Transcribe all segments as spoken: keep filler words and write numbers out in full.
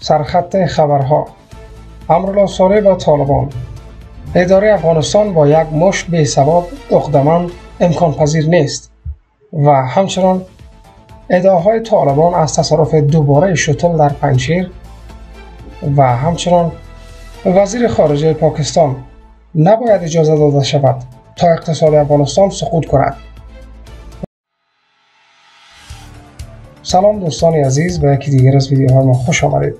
سرخط خبرها: امرالله صالح و طالبان. اداره افغانستان با یک مشت بی‌سواد عقده‌مند امکان پذیر نیست. و همچنان ادعاهای طالبان از تصرف دوباره شتل در پنجشیر. و همچنان وزیر خارجه پاکستان: نباید اجازه داده شود تا اقتصاد افغانستان سقوط کند. سلام دوستان عزیز، به یکی دیگر از ویدیوهای ما خوش آمدید.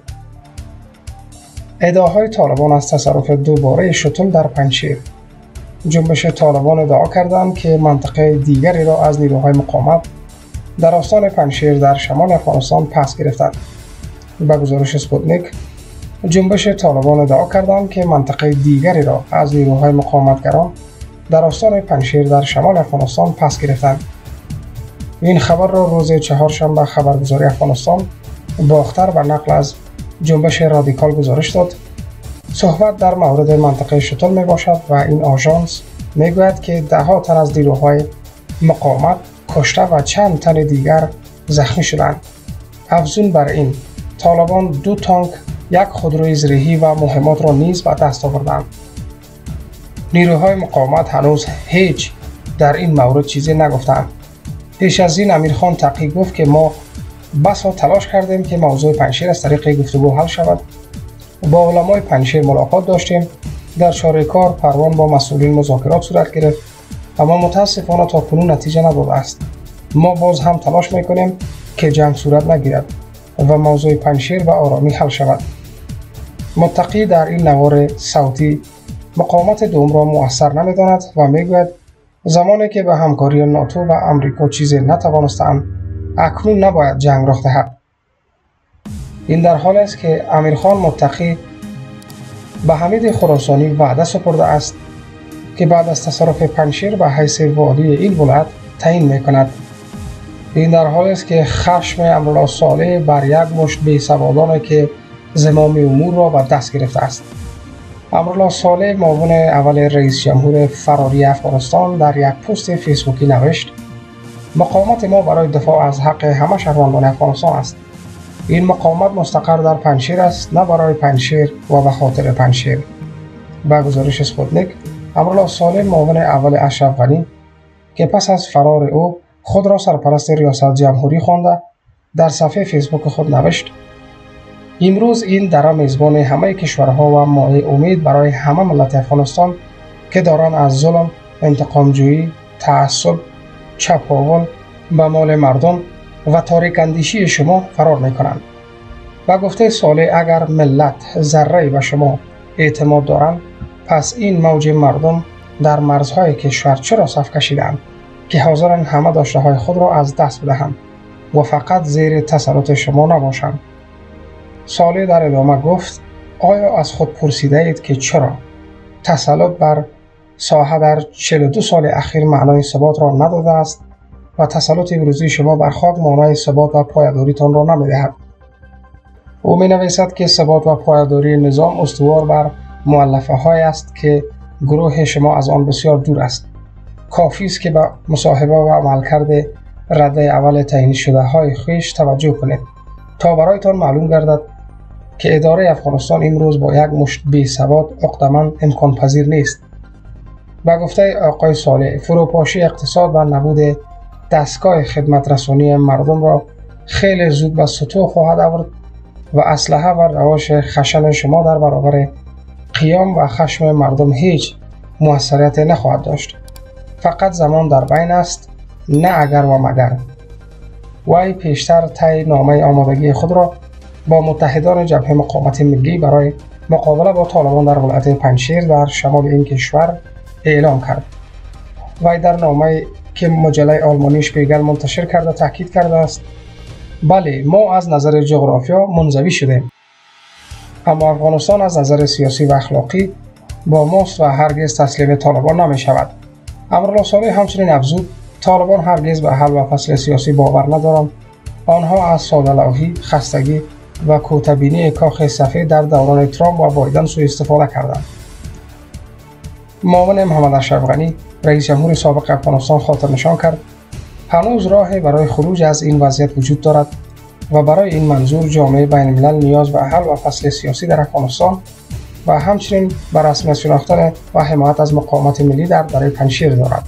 ادعاهای طالبان از تصرف دوباره شتل در پنجشیر. جنبش طالبان ادعا کردند که منطقه دیگری را از نیروهای مقاومت در آستان پنجشیر در شمال افغانستان پس گرفتند. به گزارش اسپوتنیک، جنبش طالبان ادعا کردند که منطقه دیگری را از نیروهای مقاومتگران در آستان پنجشیر در شمال افغانستان پس گرفتند. این خبر را روز چهارشنبه خبرگزاری افغانستان باختر به نقل از جنبش رادیکال گزارش داد. صحبت در مورد منطقه شتل می باشد و این آژانس می گوید که ده ها تن از نیروهای مقاومت کشته و چند تن دیگر زخمی شدند. افزون بر این، طالبان دو تانک، یک خودروی زرهی و مهمات را نیز به دست آوردند. نیروهای مقاومت هنوز هیچ در این مورد چیزی نگفتند. پیش از این امیرخان تقی گفت که ما بسا تلاش کردیم که موضوع پنجشیر از طریق گفتگو حل شود. با علمای پنجشیر ملاقات داشتیم. در چاره‌کار پروان با مسئولین مذاکرات صورت گرفت، اما متاسفانه تا کنون نتیجه نداده است. ما باز هم تلاش میکنیم که جنگ صورت نگیرد و موضوع پنجشیر به آرامی حل شود. متقی در این نوار صوتی مقاومت دوم را مؤثر نمیداند و میگوید زمانی که به همکاری ناتو و امریکا چیزی نتوانستند، اکنون نباید جنگ رخ دهد. این در حالی است که امیرخان متقی به حمید خراسانی وعده سپرده است که بعد از تصرف پنجشیر به حیث والی این ولایت تعیین میکند. این در حالی است که خشم امرالله صالح بر یک مشت بی‌سوادانی که زمام امور را به دست گرفته است. امرالله صالح، معاون اول رئیس جمهور فراری افغانستان، در یک پست فیسبوکی نوشت: مقاومت ما برای دفاع از حق همه شهروندان افغانستان است. این مقاومت مستقر در پنجشیر است، نه برای پنجشیر و به خاطر پنجشیر. به گزارش اسپوتنیک، امرالله صالح، معاون اول اشرف غنی که پس از فرار او خود را سرپرست ریاست جمهوری خوانده، در صفحه فیسبوک خود نوشت: امروز این دره میزبان همه کشورها و مایه امید برای همه ملت افغانستان که دارند از ظلم، انتقامجویی، تعصب، چپاول به مال مردم و تاریک اندیشی شما فرار میکنند. و گفته صالح: اگر ملت ذره به شما اعتماد دارند، پس این موج مردم در مرزهای کشور چرا صف کشیدند که حاضرند همه داشته های خود را از دست بدهند و فقط زیر تسلط شما نباشند. صالح در ادامه گفت: آیا از خود پرسیده اید که چرا تسلط بر ساحه در چهل و دو سال اخیر معنای ثبات را نداده است و تسلط امروزی شما بر خاک معنای ثبات و پایداریتان را نمی‌دهد؟ او می‌نویسد که ثبات و پایداری نظام استوار بر مؤلفه های است که گروه شما از آن بسیار دور است. کافی است که به مصاحبه و عملکرد رده اول تعیین شده های خویش توجه کنید تا برایتان معلوم گردد که اداره افغانستان امروز با یک مشت بی‌سواد عقده‌مند امکان پذیر نیست. به گفته آقای صالح، فروپاشی اقتصاد و نبود دستگاه خدمت رسانی مردم را خیلی زود به سطوح خواهد آورد و اسلحه و روش خشن شما در برابر قیام و خشم مردم هیچ موثریت نخواهد داشت. فقط زمان در بین است، نه اگر و مگر. وی پیشتر طی نامه آمادگی خود را با متحدان جبهه مقاومت ملی برای مقابله با طالبان در ولایت پنجشیر در شمال این کشور اعلام کرد. وی در نامه که مجله آلمانی شپیگل منتشر کرده تاکید کرده است: بله، ما از نظر جغرافیا منزوی شدیم، اما افغانستان از نظر سیاسی و اخلاقی با ماست و هرگز تسلیم طالبان نمی شود. امرالله صالح همچنین افزود: طالبان هرگز به حل و فصل سیاسی باور ندارند. آنها از ساده‌لوحی، خستگی و کوته‌بینی کاخ سفید در دوران ترامپ و بایدن سوء استفاده کردند. معاون محمد اشرف غنی، رئیس جمهور سابق افغانستان، خاطر نشان کرد: هنوز راهی برای خروج از این وضعیت وجود دارد و برای این منظور جامعه بین الملل نیاز به حل و فصل سیاسی در افغانستان و همچنین به رسمیت شناختن و حمایت از مقاومت ملی در دره پنجشیر دارد.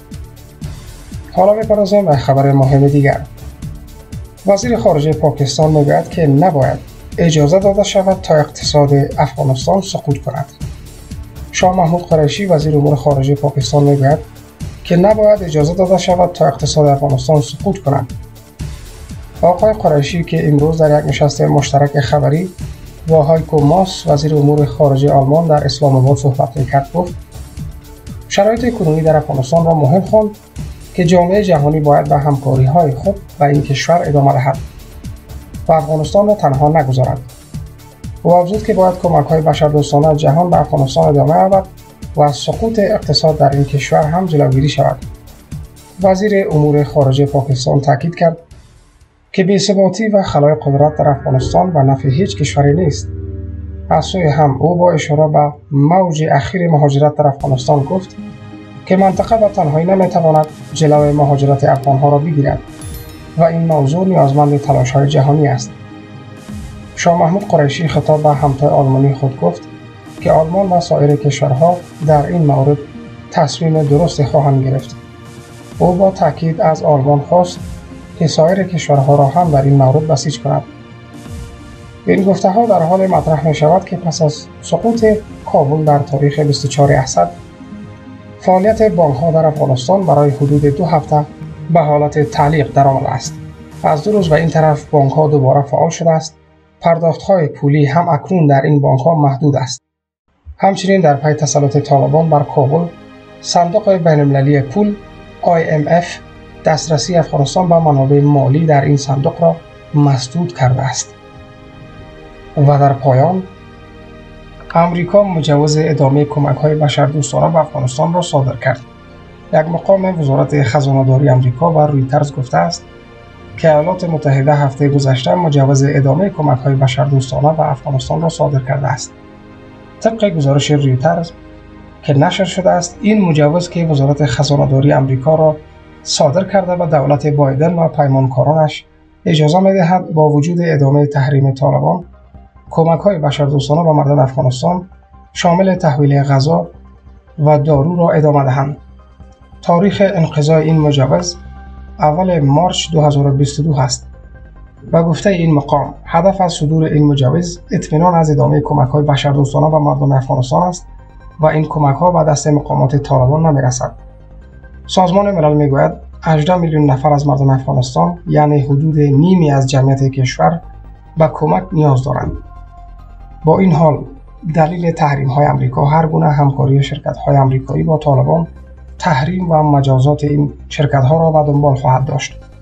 حالا می‌پردازیم به خبر مهم دیگر. وزیر خارجه پاکستان میگوید که نباید اجازه داده شود تا اقتصاد افغانستان سقوط کند. شاه محمود قریشی وزیر امور خارجه پاکستان میگوید که نباید اجازه داده شود تا اقتصاد افغانستان سقوط کند. آقای قریشی که امروز در یک نشست مشترک خبری با هایکو ماس وزیر امور خارجه آلمان در اسلام آباد صحبت می‌کرد گفت شرایط کنونی در افغانستان را مهم خواند که جامعه جهانی باید به همکاری‌های خود و این کشور ادامه دهد و افغانستان را تنها نگذارد. او افزود که باید کمک‌های بشردوستانه جهان به افغانستان ادامه یابد و از سقوط اقتصاد در این کشور هم جلوگیری شود. وزیر امور خارجه پاکستان تاکید کرد که بی‌ثباتی و خلای قدرت در افغانستان به نفع هیچ کشوری نیست. از سوی هم او با اشاره به موج اخیر مهاجرت در افغانستان گفت که منطقه به تنهایی نمیتواند جلوی مهاجرت افغانها را بگیرد و این موضوع نیازمند تلاش‌های جهانی است. شاه محمود قریشی خطاب به همتای آلمانی خود گفت که آلمان و سایر کشورها در این مورد تصمیم درست خواهند گرفت. او با تاکید از آلمان خواست که سایر کشورها را هم در این مورد بسیج کند. این گفته‌ها در حال مطرح می شود که پس از سقوط کابل در تاریخ بیست و چهارم اسد فعالیت بانک‌ها در افغانستان برای حدود دو هفته به حالت تعلیق درآمده است. از دو روز به این طرف بانک‌ها دوباره فعال شده است. پرداخت‌های پولی هم اکنون در این بانک‌ها محدود است. همچنین در پی تسلط طالبان بر کابل، صندوق بین‌المللی پول آی ام اف دسترسی افغانستان به منابع مالی در این صندوق را مسدود کرده است. و در پایان امریکا مجوز ادامه کمک‌های بشردوستانه به افغانستان را صادر کرد. یک مقام وزارت خزانه‌داری امریکا و رویترز گفته است که ایالات متحده هفته گذشته مجوز ادامه کمک‌های بشردوستانه به افغانستان را صادر کرده است. طبق گزارش رویترز که نشر شده است، این مجوز که وزارت خزانه‌داری امریکا را صادر کرده به دولت بایدن و پیمانکارانش اجازه می‌دهد با وجود ادامه تحریم طالبان کمک‌های بشردوستانه به مردم افغانستان شامل تحویل غذا و دارو را ادامه دهند. تاریخ انقضای این مجوز اول مارچ دو هزار و بیست و دو است. به گفته این مقام هدف از صدور این مجوز اطمینان از ادامه کمک‌های بشردوستانه به مردم افغانستان است و این کمک‌ها به دست مقامات طالبان نمی‌رسد. سازمان ملل میگوید هجده میلیون نفر از مردم افغانستان یعنی حدود نیمی از جمعیت کشور به کمک نیاز دارند. با این حال دلیل تحریم‌های آمریکا هر گونه همکاری شرکت‌های آمریکایی با طالبان تحریم و مجازات این شرکت‌ها را به دنبال خواهد داشت.